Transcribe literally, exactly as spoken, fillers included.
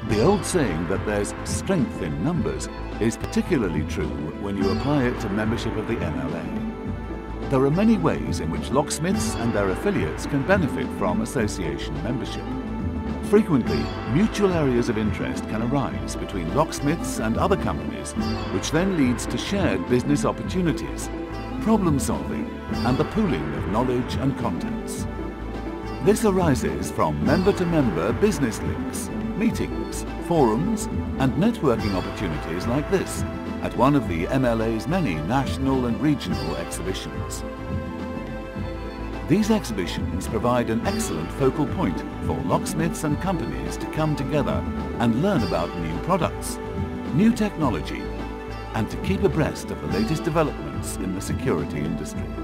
The old saying that there's strength in numbers is particularly true when you apply it to membership of the M L A. There are many ways in which locksmiths and their affiliates can benefit from association membership. Frequently, mutual areas of interest can arise between locksmiths and other companies, which then leads to shared business opportunities, problem solving, and the pooling of knowledge and contents. This arises from member-to-member business links, meetings, forums, and networking opportunities like this at one of the M L A's many national and regional exhibitions. These exhibitions provide an excellent focal point for locksmiths and companies to come together and learn about new products, new technology, and to keep abreast of the latest developments in the security industry.